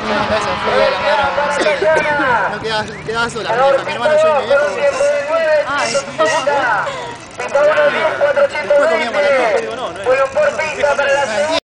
en mi cabeza fue de la mano, no sé, no quedaba sola, mi hermano, yo y mi viejo. Ay,